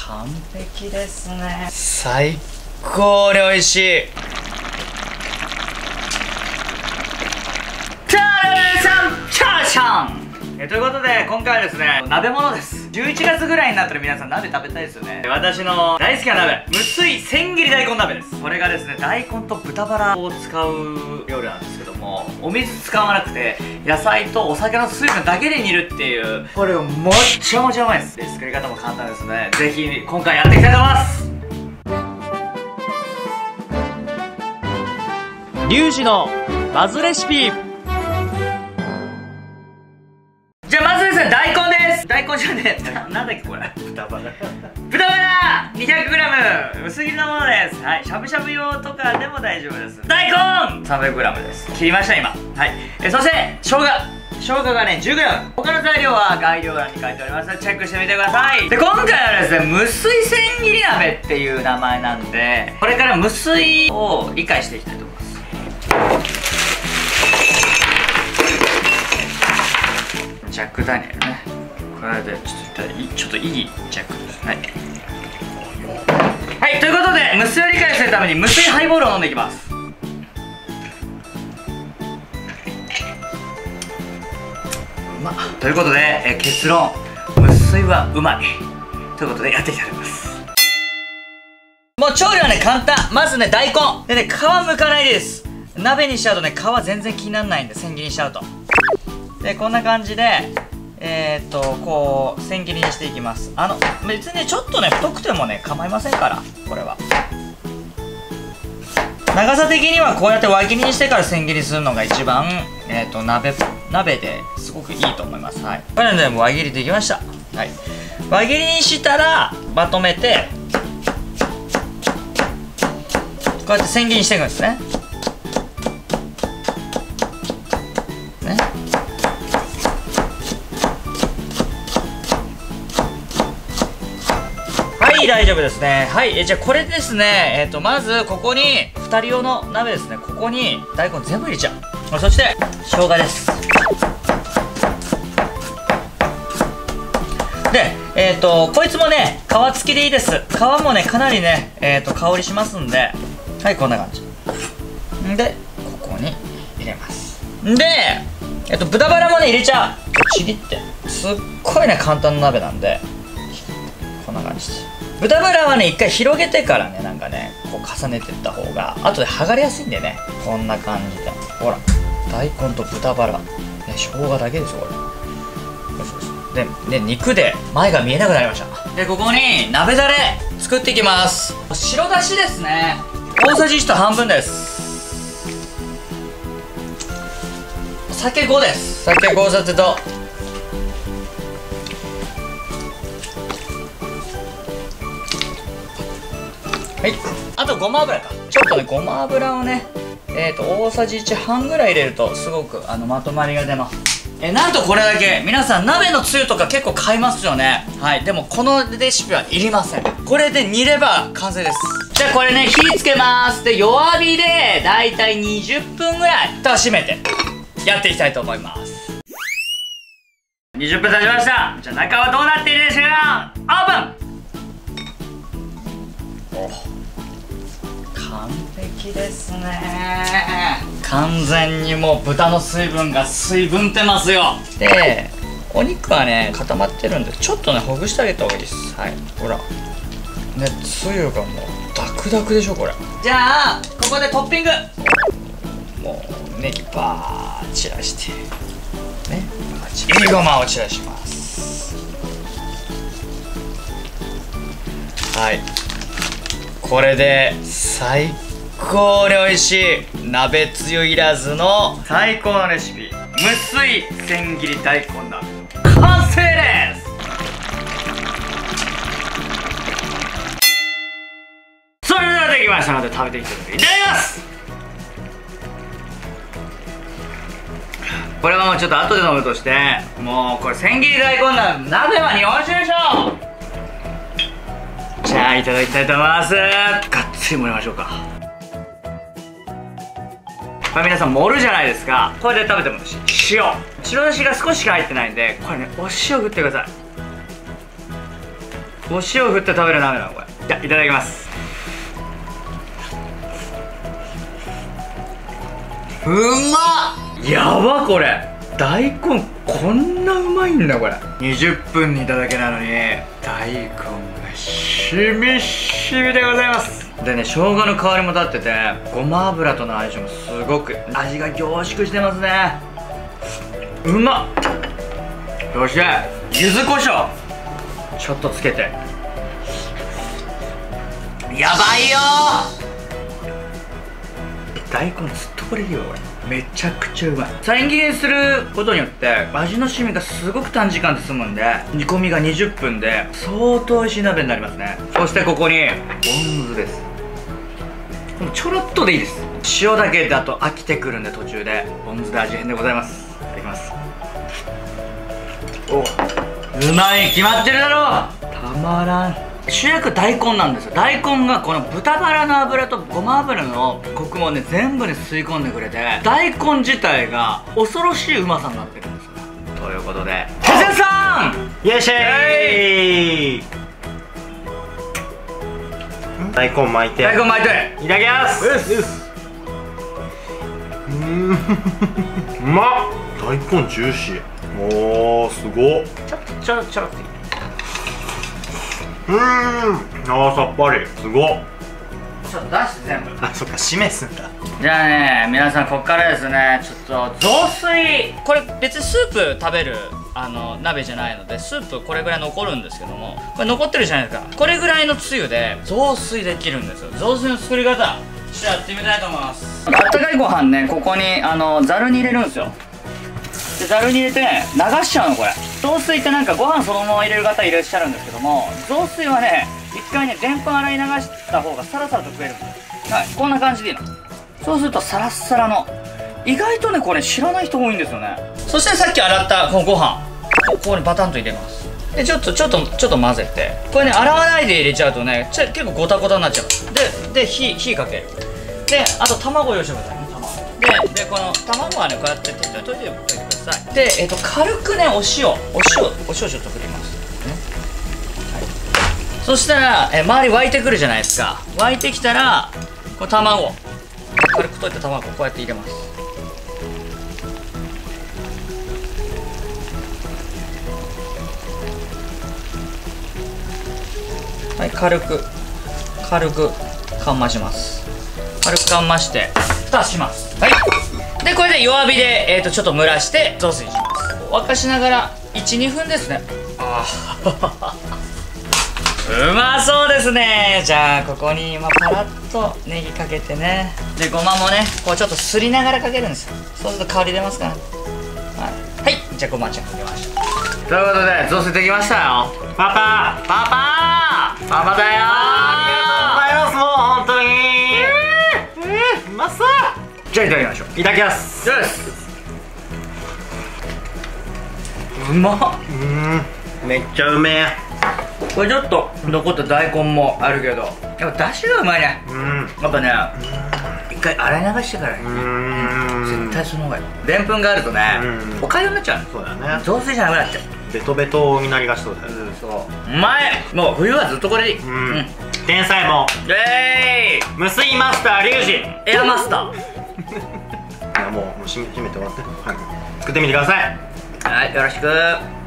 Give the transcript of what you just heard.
完璧ですね。最高に美味しい。チャーシャンチャーシャンということで、今回はですね、鍋物です。11月ぐらいになったら皆さん鍋食べたいですよね。私の大好きな鍋、無水千切り大根鍋です。これがですね、大根と豚バラを使う料理なんですけども、お水使わなくて野菜とお酒の水分だけで煮るっていう、これがもっちゃもちゃうまいです。で、作り方も簡単ですので、ぜひ今回やっていきたいと思います。リュウジのバズレシピ。じゃあまずですね、大根です。大根じゃねえ、なんだっけこれ、豚バラ豚バラ 200g 薄切りのものです。はい、しゃぶしゃぶ用とかでも大丈夫です。大根 300g です。切りました今。はい、そして生姜がね 10g。 他の材料は概要欄に書いておりますのでチェックしてみてください。で、今回はですね、無水千切り鍋っていう名前なんで、これから無水を理解していきたいと思います。ジャックダニエルね、これでちょっといいジャックです。はい、はい、ということで無水を理解するために無水ハイボールを飲んでいきます。ということで、結論、無水はうまいということでやっていきたいと思います。もう調理はね簡単。まずね、大根でね、皮むかないです。鍋にしちゃうとね、皮全然気にならないんで、千切りにしちゃうと。で、こんな感じでこう千切りにしていきます。別にちょっとね太くてもね構いませんから。これは長さ的にはこうやって輪切りにしてから千切りするのが一番鍋ですごくいいと思います。はい、これでもう輪切りできました。はい、輪切りにしたらまとめてこうやって千切りにしていくんですね。はい、大丈夫ですね。はい、じゃあこれですね、まずここに2人用の鍋ですね。ここに大根全部入れちゃう。そして生姜です。で、こいつもね皮付きでいいです。皮もねかなりね、香りしますんで、はい、こんな感じでここに入れます。で、豚バラもね入れちゃう。ちぎって、すっごいね簡単な鍋なんで、こんな感じです。豚バラはね一回広げてからね、なんかねこう重ねていった方が後で剥がれやすいんでね、こんな感じで、ほら大根と豚バラ、ね、生姜だけですよこれ。よしよし。で肉で前が見えなくなりました。で、ここに鍋だれ作っていきます。白だしですね、大さじ1と半分です。酒5です。酒5さつとはい、あとごま油か。ちょっとねごま油をね大さじ1半ぐらい入れるとすごくまとまりが出ます。なんとこれだけ。皆さん鍋のつゆとか結構買いますよね。はい、でもこのレシピはいりません。これで煮れば完成です。じゃあこれね火つけます。で、弱火でだいたい20分ぐらい蓋を閉めてやっていきたいと思います。20分経ちました。じゃあ中はどうなっているでしょうか。オープン。完璧ですね。完全にもう豚の水分が水分ってますよ。で、お肉はね固まってるんで、ちょっとねほぐしてあげた方がいいです。はい、ほらね、つゆがもうダクダクでしょこれ。じゃあここでトッピング、もうネギバー散らしてね、いりごまを散らします。はい、これで最高に美味しい鍋つゆいらずの最高のレシピ、無水千切り大根鍋の完成です。それではできましたので食べていきたいと思います。これはもうちょっと後で飲むとして、もうこれ千切り大根鍋は日本酒でしょ。じゃあいただきたいと思います。がっつり盛りましょうか。これ皆さん盛るじゃないですか。これで食べてもいいし、塩白だしが少ししか入ってないんで、これねお塩振ってください。 お塩振って食べる鍋なのこれ。じゃあいただきます。うまっ。やば、これ大根こんなうまいんだこれ。20分煮ただけなのに大根がしみしみでございます。でね、生姜の香りも立ってて、ごま油との相性もすごく味が凝縮してますね。うまっ。そして柚子胡椒ちょっとつけて、やばいよー。大根ずっとこれいいよこれ。めちゃくちゃうまい。再切りにすることによって味の染みがすごく短時間で済むんで、煮込みが20分で相当美味しい鍋になりますね。そしてここにポン酢です。もうちょろっとでいいです。塩だけだと飽きてくるんで、途中でポン酢で味変でございます。いただきます。お、うまい決まってるだろう。たまらん。主役大根なんですよ。大根がこの豚バラの油とごま油のコクもね全部ね吸い込んでくれて、大根自体が恐ろしいうまさになってるんですよ。ということで手前さんよいしょー。 大根巻いて、 大根巻いていただきます。 うまっ。大根ジューシー。おーすごっ。 ちょろっていい。 あーさっぱり。すごっ。 ちょっと出して全部。 あ、そっか、示すんだ。 じゃあね、皆さんこっからですね、ちょっと雑炊、これ別にスープ食べる鍋じゃないので、スープこれぐらい残るんですけども、これ残ってるじゃないですか。これぐらいのつゆで雑炊できるんですよ。雑炊の作り方ちょっとやってみたいと思います。あったかいご飯ね、ここにざるに入れるんですよ。でざるに入れて流しちゃうのこれ。雑炊ってなんかご飯そのまま入れる方いらっしゃるんですけども、雑炊はね一回ねでんぷん洗い流した方がサラサラと食えるんですよ。はい、こんな感じでいいの。そうするとサラッサラの、意外とねこれ知らない人多いんですよね。そしてさっき洗ったこのご飯ここにバタンと入れます。でちょっと混ぜて、これね洗わないで入れちゃうとね結構ゴタゴタになっちゃう。で火かける。であと卵用意してくださいね。でこの卵はねこうやって適当に溶いてください。で軽くねお塩ちょっと振りますね。はい、そしたら周り沸いてくるじゃないですか。沸いてきたらこの卵、軽く溶いた卵こうやって入れます。はい、軽くかんまします。軽くかんまして蓋します。はい、でこれで弱火でちょっと蒸らして雑炊します。沸かしながら 1,2 分ですね。あうまそうですね。じゃあここにパラッとネギかけてね。でごまもねこうちょっとすりながらかけるんですよ。そうすると香り出ますから。はい、じゃあごまちゃんかけました。ということで雑炊できましたよ。パパだよー。 ありがとうございます。もう本当にうまそう。 じゃあいただきましょう。 いただきます。 うまっ。 めっちゃうめえ。 これちょっと残った大根もあるけど、やっぱ出汁がうまいね。やっぱね一回洗い流してからね。絶対その方がいい。でんぷんがあるとねおかゆになっちゃう。 そうだね。 雑炊じゃなくなっちゃう。 ベトベトになりがちそうだよ。 そううまい。もう冬はずっとこれでいい。 天才も無水マスターリュウジエアマスター。 もう閉めてもらって、はい、作ってみてください。 はい、よろしく。